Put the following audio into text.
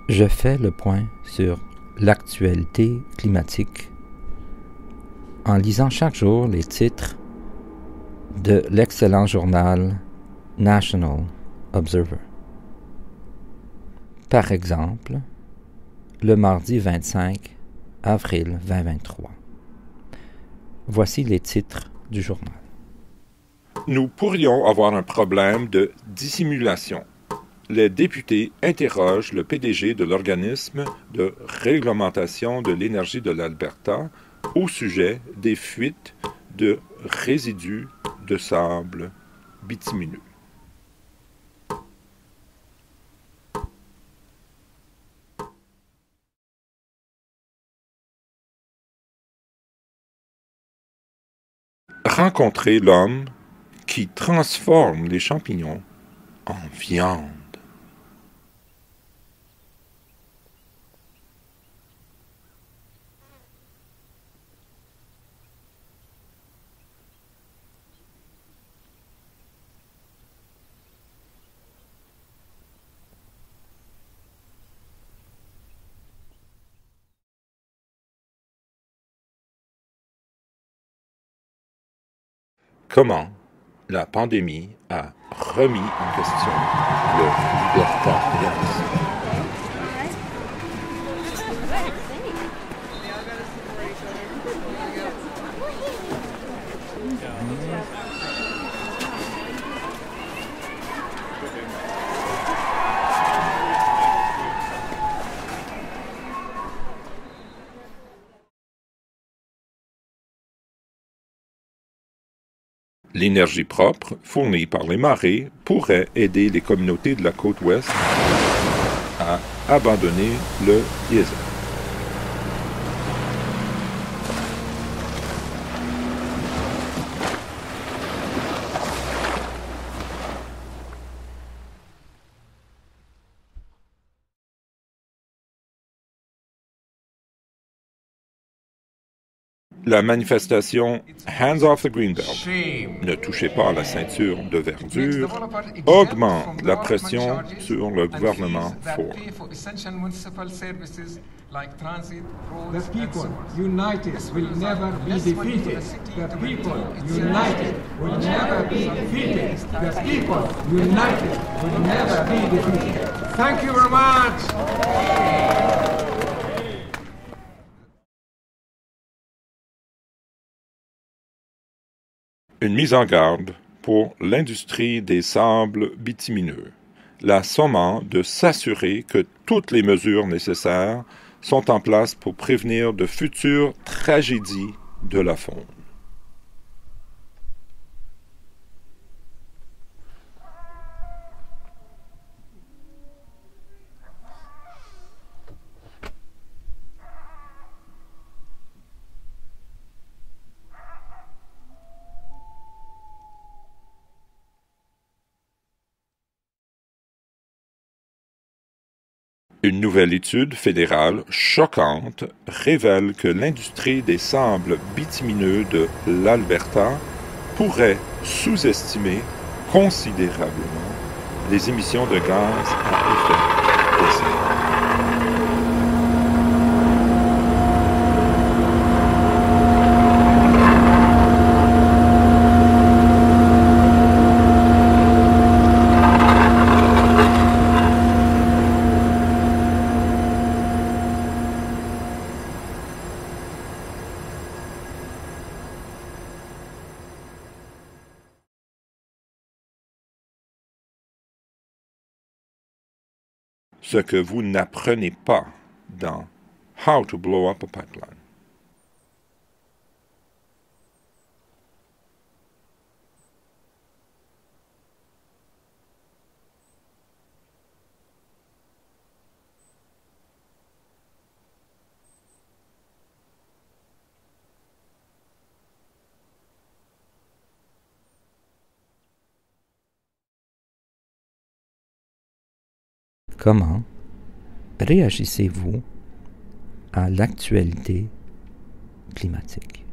Je fais le point sur l'actualité climatique en lisant chaque jour les titres de l'excellent journal National Observer. Par exemple, le mardi 25 avril 2023. Voici les titres du journal. Nous pourrions avoir un problème de dissimulation. Les députés interrogent le PDG de l'organisme de réglementation de l'énergie de l'Alberta au sujet des fuites de résidus de sable bitumineux. Rencontrer l'homme qui transforme les champignons en viande. Comment la pandémie a remis en question le libertarianisme. L'énergie propre fournie par les marées pourrait aider les communautés de la côte ouest à abandonner le diesel. La manifestation Hands Off the Greenbelt, ne touchez pas à la ceinture de verdure, augmente la pression sur le gouvernement Ford. The people united will never be defeated. The people united will never be defeated. The people united will never be defeated. Thank you very much. Une mise en garde pour l'industrie des sables bitumineux, la sommant de s'assurer que toutes les mesures nécessaires sont en place pour prévenir de futures tragédies de la faune. Une nouvelle étude fédérale choquante révèle que l'industrie des sables bitumineux de l'Alberta pourrait sous-estimer considérablement les émissions de gaz à effet de serre. Ce que vous n'apprenez pas dans How to Blow Up a Pipeline. Comment réagissez-vous à l'actualité climatique?